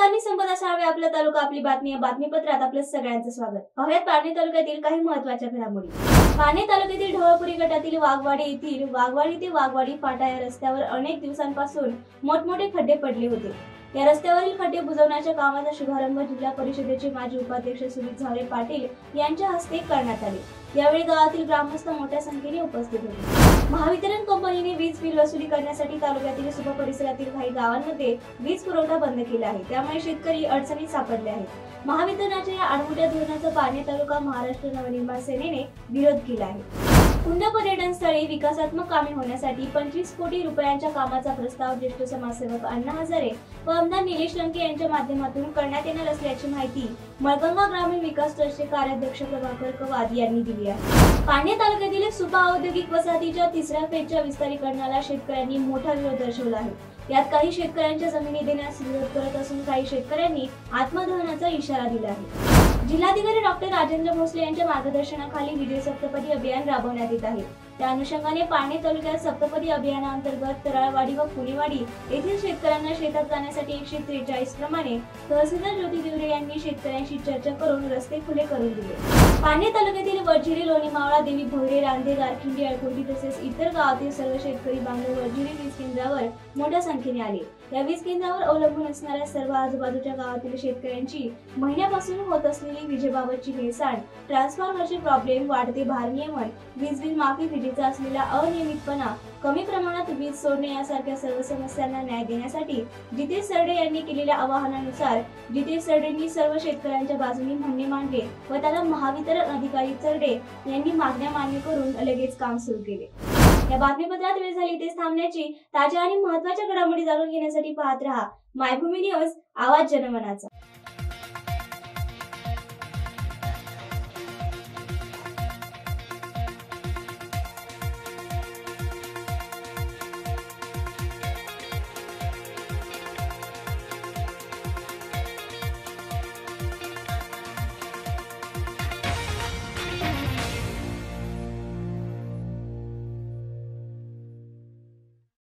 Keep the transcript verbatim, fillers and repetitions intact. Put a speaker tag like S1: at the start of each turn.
S1: नमस्कार, मी संपदा साळवे. आपला तालुका आपली बातमी या बातमीपत्रात आपलं सगळ्यांचं स्वागत. पाहुयात पारनेर तालुक्यातील काही महत्त्वाच्या घडामोडी. पारनेर तालुक्यातील ढवळपुरी गटातील वाघवाडी येथील वाघवाडी ते वाघवाडी फाटा या रस्त्यावर अनेक दिवसांपासून मोठमोठे खड्डे पडले होते. या रस्त्यावरील खड्डे बुजवण्याच्या कामाचा शुभारंभ जिल्हा परिषदेचे माजी उपाध्यक्ष सुमित झावरे पाटील यांच्या हस्ते करण्यात आले. यावेळी गावातील ग्रामस्थ मोठ्या संख्येने उपस्थित होते. महावितरण कंपनीने वीज बिल वसुली करण्यासाठी तालुक्यातील सुपा परिसरातील काही गावांमध्ये वीज पुरवठा बंद केला आहे. त्यामुळे शेतकरी अडचणीत सापडले आहेत. महावितरणाच्या या आडमुठ्या धोरणाचा पारनेर तालुका महाराष्ट्र नवनिर्माण सेनेने विरोध केला आहे. कुंड पर्यटन स्थळी विकासात्मक कामे होण्यासाठी पंचवीस कोटी रुपयांच्या कामाचा प्रस्ताव ज्येष्ठ समाजसेवक अण्णा हजारे व आमदार निलेश लंके यांच्या माध्यमातून करण्यात येणार असल्याची माहिती मळगंगा ग्रामीण विकास ट्रस्टचे कार्याध्यक्ष प्रभाकर कवाद यांनी दिली आहे. पारनेर तालुक्यातील सुपा औद्योगिक वसाहतीच्या तिसऱ्या फेजच्या विस्तारीकरणाला शेतकऱ्यांनी मोठा विरोध दर्शवला आहे. यात काही शेतकऱ्यांच्या जमिनी देण्यास विरोध करत असून काही शेतकऱ्यांनी आत्मदहनाचा इशारा दिला आहे. जिल्हाधिकारी डॉक्टर राजेंद्र भोसले यांच्या मार्गदर्शनाखाली विजय सप्तपदी अभियान राबवण्यात येत आहे. त्या अनुषंगाने पारनेर तालुक्यात सप्तपदी अभियानाअंतर्गत तराळवाडी व पुणेवाडी येथील शेतकऱ्यांना शेतात जाण्यासाठी एकशे त्रेचाळीस प्रमाणे तहसीलदार ज्योती दिवरे यांनी शेतकऱ्यांशी चर्चा करून रस्ते खुले करून दिले. पारनेर तालुक्यातील वरझिरी, लोणी मावळा, देवी भोयरे, रांदे, गारखिंडी, अळकुंडी तसेच इतर गावातील सर्व शेतकरी बांधव वरझिरी वीज केंद्रावर मोठ्या संख्येने आले. या वीज केंद्रावर अवलंबून असणाऱ्या सर्व आजूबाजूच्या गावातील शेतकऱ्यांची महिन्यापासून होत असलेली विजेबाबतची हेळसांड, ट्रान्सफॉर्मरचे प्रॉब्लेम, वाढते भारनियमन, वीज बिल माफी, विजेचा असलेला अनियमितपणा, कमी प्रमाणात वीज सोडणे यासारख्या सर्व समस्यांना न्याय देण्यासाठी जितेश सरडे यांनी केलेल्या आवाहनानुसार जितेश सरडेंनी सर्व शेतकऱ्यांच्या बाजूने म्हणणे मांडले व त्याला महावितरण अधिकारी सरडे यांनी मागण्या मान्य करून लगेच काम सुरू केले. या बातमीपत्रात वेळ झाली इथेच थांबण्याची. ताज्या आणि महत्त्वाच्या घडामोडी जाणून घेण्यासाठी पाहत रहा मायभूमी न्यूज, आवाज जनमनाचा.